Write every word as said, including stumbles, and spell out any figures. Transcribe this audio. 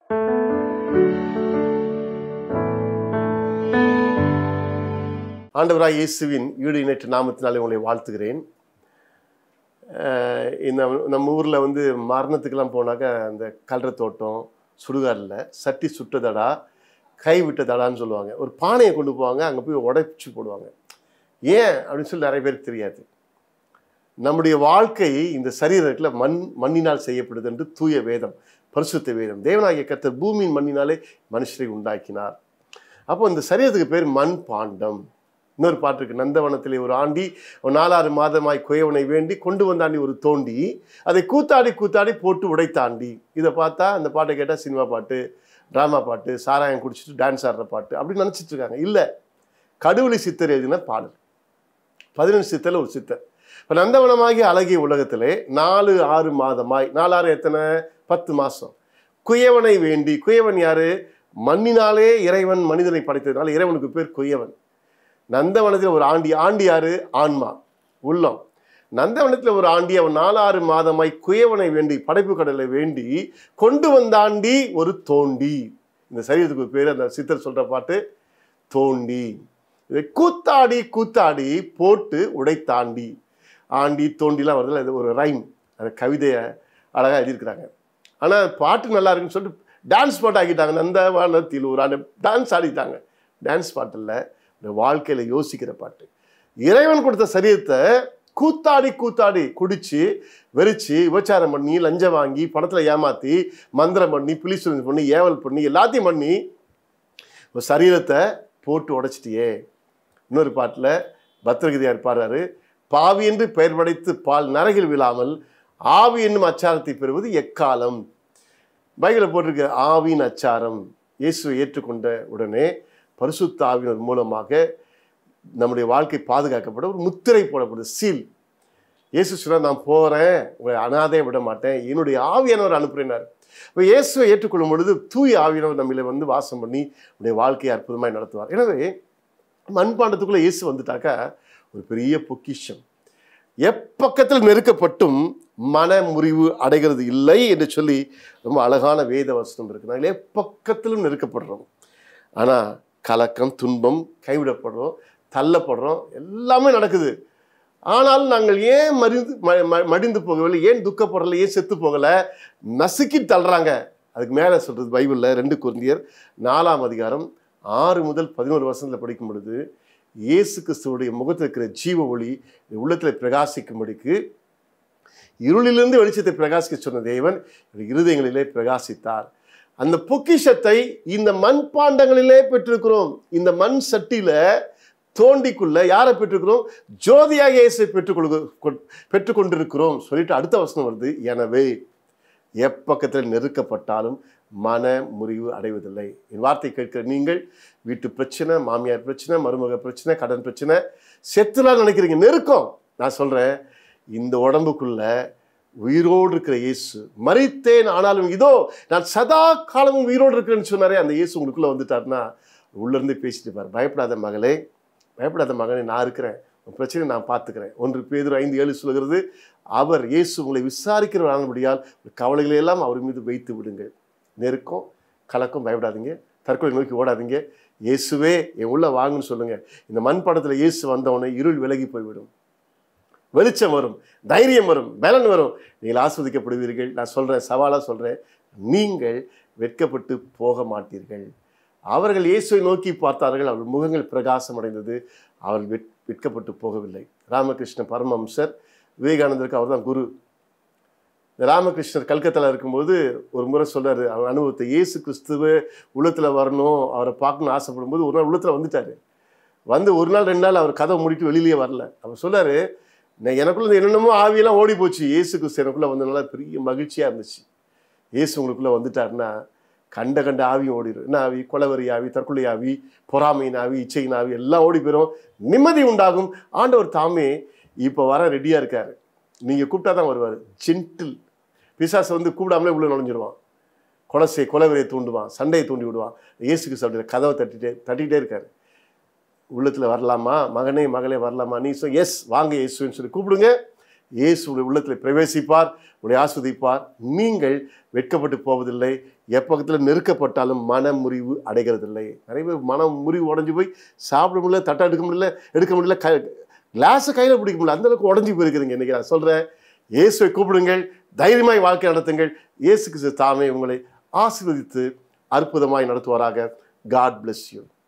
ஆண்டவராய் இயேசுவின் ஈடு இணைற்ற நாமத்தினாலே உங்களை வாழ்த்துகிறேன். இந்த நம்ம ஊரில் வந்து மரணத்துக்கெல்லாம் போனாக்கா அந்த கல்ற தோட்டம் சுடுகாடில் சட்டி சுட்டதடா கை விட்டதடான்னு சொல்லுவாங்க. ஒரு பானையை கொண்டு போவாங்க, அங்கே போய் உடைச்சி போடுவாங்க. ஏன் அப்படின்னு சொல்லி நிறைய பேருக்கு தெரியாது. நம்முடைய வாழ்க்கை இந்த சரீரத்தில் மண் மண்ணினால் செய்யப்படுது என்று தூய வேதம், பரிசுத்த வேதம். தேவனாகிய கர்த்தர் பூமியின் மண்ணினாலே மனுஷரை உண்டாக்கினார். அப்போ இந்த சரீரத்துக்கு பேர் மண் பாண்டம். இன்னொரு பாட்டு இருக்கு, நந்தவனத்திலே ஒரு ஆண்டி ஒரு நாலாறு மாதமாய் குயவனை வேண்டி கொண்டு வந்தாண்டி ஒரு தோண்டி அதை கூத்தாடி கூத்தாடி போட்டு உடைத்தாண்டி. இதை பார்த்தா அந்த பாட்டை கேட்டால் சினிமா பாட்டு, ட்ராமா பாட்டு, சாராயம் குடிச்சிட்டு டான்ஸ் ஆடுற பாட்டு அப்படின்னு நினச்சிட்டு இருக்காங்க. இல்லை, கடுவெளி சித்தர் எழுதின பாடல். பதினெண்டு சித்தரில் ஒரு சித்தர். இப்போ நந்தவனமாகி அழகிய உலகத்திலே நாலு ஆறு மாதமாய், நாலாறு எத்தனை பத்து மாதம் குயவனை வேண்டி. குயவன் யாரு? மண்ணினாலே இறைவன் மனிதனை படைத்ததுனால இறைவனுக்கு பேர் குயவன். நந்தவனத்தில் ஒரு ஆண்டி, ஆண்டி யாரு? ஆன்மா, உள்ளம். நந்தவனத்தில் ஒரு ஆண்டி அவன் நாலாறு மாதமாய் குயவனை வேண்டி படைப்பு கடலை வேண்டி கொண்டு வந்தாண்டி ஒரு தோண்டி. இந்த சரீரத்துக்கு பேர் அந்த சித்தர் சொல்ற பாட்டு தோண்டி. இதை கூத்தாடி கூத்தாடி போட்டு உடைத்தாண்டி. ஆண்டி தோண்டிலாம் வருதுல, இது ஒரு ரைம், அந்த கவிதையை அழகாக எழுதியிருக்கிறாங்க. ஆனால் பாட்டு நல்லா இருக்குன்னு சொல்லிட்டு டான்ஸ் பாட்டு ஆக்கிட்டாங்க. நந்தவனத்தில் ஒரு ஆண்டு டான்ஸ் ஆடிட்டாங்க. டான்ஸ் பாட்டு இல்லை, வாழ்க்கையில யோசிக்கிற பாட்டு. இறைவன் கொடுத்த சரீரத்தை கூத்தாடி கூத்தாடி குடிச்சு வெறிச்சு விபச்சாரம் பண்ணி லஞ்சம் வாங்கி பணத்துல ஏமாத்தி மந்திரம் பண்ணி புலிசுரி பண்ணி ஏவல் பண்ணி எல்லாத்தையும் பண்ணி ஒரு சரீரத்தை போட்டு உடைச்சிட்டியே. இன்னொரு பாட்டுல பத்திரகிரியார் பாடுறாரு, பாவி என்று பெயர் படைத்து பால் நரகில் விழாமல் ஆவி என்னும் அச்சாரத்தை பெறுவது எக்காலம். பைபிளில் போட்டிருக்க ஆவியின் அச்சாரம். இயேசுவை ஏற்றுக்கொண்ட உடனே பரிசுத்த ஆவியினர் மூலமாக நம்முடைய வாழ்க்கை பாதுகாக்கப்பட ஒரு முத்திரை போடப்படுது, சீல். இயேசு சொன்னார், நான் போறேன், உங்களை அனாதையை விட மாட்டேன், என்னுடைய ஆவியானவர் அனுப்புறேனார். இப்போ இயேசுவை ஏற்றுக்கொள்ளும் பொழுது தூய ஆவியானவர் நம்மளை வந்து வாசம் பண்ணி நம்முடைய வாழ்க்கையை அற்புதமாய் நடத்துவார். எனவே மண்பாண்டத்துக்குள்ள இயேசு வந்துட்டாக்கா ஒரு பெரிய பொக்கிஷம். எப்பக்கத்தில் நெருக்கப்பட்டும் மன முறிவு அடைகிறது இல்லை என்று சொல்லி ரொம்ப அழகான வேத வசனம் இருக்கு. நாங்கள் எப்பக்கத்திலும் நெருக்கப்படுறோம், ஆனால் கலக்கம், துன்பம், கைவிடப்படுறோம், தள்ளப்படுறோம், எல்லாமே நடக்குது. ஆனால் நாங்கள் ஏன் மறிந்து மடிந்து போகவில்லை, ஏன் துக்கப்படுறல, ஏன் செத்து போகலை? நசுக்கி தள்ளுறாங்க. அதுக்கு மேலே சொல்றது பைபிளில் ரெண்டு கொரிந்தியர் நாலாம் அதிகாரம் ஆறு முதல் பதினோரு வருஷத்தில் படிக்கும் பொழுது, இயேசு கிறிஸ்துவுடைய முகத்தில் இருக்கிற ஜீவ ஒளி உள்ளத்தில் பிரகாசிக்கும்படிக்கு இருளிலிருந்து வெளிச்சத்தை பிரகாசிக்க சொன்ன தேவன் இருதயங்களிலே பிரகாசித்தார். அந்த பொக்கிஷத்தை இந்த மண் பாண்டங்களிலே பெற்றிருக்கிறோம். இந்த மண் சட்டியில தோண்டிக்குள்ள யாரை பெற்றிருக்கிறோம்? ஜோதியாக இயேசை பெற்றுக்கொள்ள பெற்றுக்கொண்டிருக்கிறோம் சொல்லிட்டு அடுத்த வசனம் வருது, எனவே எப்பக்கத்தில் நெருக்கப்பட்டாலும் மன முறிவு அடைவதில்லை. என் வார்த்தை கேட்கிற நீங்கள் வீட்டு பிரச்சனை, மாமியார் பிரச்சனை, மருமக பிரச்சனை, கடன் பிரச்சனை, செத்துலாம் நினைக்கிறீங்க, நெருக்கம். நான் சொல்றேன், இந்த உடம்புக்குள்ள உயிரோடு இருக்கிற இயேசு, மரித்தேன் ஆனாலும் இதோ நான் சதா காலமும் உயிரோடு இருக்கிறேன்னு சொன்னாரே, அந்த இயேசு உங்களுக்குள்ள வந்துட்டாருன்னா உள்ள இருந்து பேசிட்டு பாரு, பயப்படாத மகளே, பயப்படாத மகனே, நான் இருக்கிறேன், உன் பிரச்சனை நான் பார்த்துக்கிறேன். ஒன்று பேதுரு ஐந்து ஏழு சொல்கிறது, அவர் இயேசு உங்களை விசாரிக்கிறவரானபடியால் கவலைகளை எல்லாம் அவர் மீது வைத்து விடுங்கள். நெருக்கம், கலக்கம், பயப்படாதீங்க, தற்கொலை நோக்கி ஓடாதீங்க, இயேசுவே என் உள்ள வாங்குன்னு சொல்லுங்க. இந்த மண் படத்தில் இயேசு வந்தவனை இருள் விலகி போய்விடும், வெளிச்சம் வரும், தைரியம் வரும், பலன் வரும், நீங்கள் ஆஸ்வதிக்கப்படுவீர்கள். நான் சொல்றேன், சவாலா சொல்றேன், நீங்கள் வெட்கப்பட்டு போக மாட்டீர்கள். அவர்கள் இயேசுவை நோக்கி பார்த்தார்கள், அவர்கள் முகங்கள் பிரகாசம் அடைந்தது, அவர்கள் வெட் வெட்கப்பட்டு போகவில்லை. ராமகிருஷ்ண பரமஹம்சர், விவேகானந்தருக்கு அவர் தான் குரு. இந்த ராமகிருஷ்ணர் கல்கத்தாவில் இருக்கும்போது ஒரு முறை சொல்றாரு அவர் அனுபவத்தை, இயேசு கிறிஸ்துவ உள்ளத்துல வரணும், அவரை பார்க்கணும்னு ஆசைப்படும் போது ஒரு நாள் உள்ளத்துல வந்துட்டாரு. வந்து ஒரு நாள் ரெண்டு நாள் அவர் கதவை மூடிட்டு வெளியிலேயே வரல. அவர் சொல்றாரு, எனக்குள்ள என்னென்னமோ ஆவியெல்லாம் ஓடி போச்சு, இயேசு கிறிஸ்து எனக்குள்ள வந்ததுனால பெரிய மகிழ்ச்சியா இருந்துச்சு. இயேசு உங்களுக்குள்ள வந்துட்டாருன்னா கண்ட கண்ட ஆவியும் ஓடிடும். என்ன ஆவி? கொலவரி ஆவி, தற்கொலை ஆவி, பொறாமையின் ஆவி, இச்சையின் ஆவி எல்லாம் ஓடி போயிடும், நிம்மதி உண்டாகும். ஆண்டவர் தாமே இப்போ வர ரெடியா இருக்காரு. நீங்க கூப்பிட்டா தான் வருவார். ஜென்டில் பிசாசு வந்து கூப்பிடாமலே உள்ள நுழைஞ்சிருவான், கொலசை கொலவரியை தூண்டுவான், சண்டையை தூண்டி விடுவான். இயேசு கிறிஸ்து கதவை தட்டிட்டே தட்டிகிட்டே இருக்காரு. உள்ளத்தில் வரலாமா, மகனே மகளே வரலாமா? நீ சொல், எஸ் வாங்க இயேசுன்னு சொல்லி கூப்பிடுங்க. இயேசு உங்களுடைய உள்ளத்தில் பிரவேசிப்பார், உங்களை ஆஸ்வதிப்பார். நீங்கள் வெட்கப்பட்டு போவதில்லை. எப்பக்கத்தில் நெருக்கப்பட்டாலும் மன முறிவு அடைகிறதில்லை. நிறைய பேர் மனம் முறிவு உடஞ்சி போய் சாப்பிட முடியல, தட்டை எடுக்க முடியல, எடுக்க முடியல, க கிளாஸை கையில் பிடிக்க முடியல, அந்தளவுக்கு உடஞ்சி போயிருக்கிறீங்க. இன்றைக்கி நான் சொல்கிறேன், இயேசுவை கூப்பிடுங்கள், தைரியமாய் வாழ்க்கை நடத்துங்கள். இயேசு கிறிஸ்து தாமே உங்களை ஆசீர்வதித்து அற்புதமாய் நடத்துவாராக. God bless you.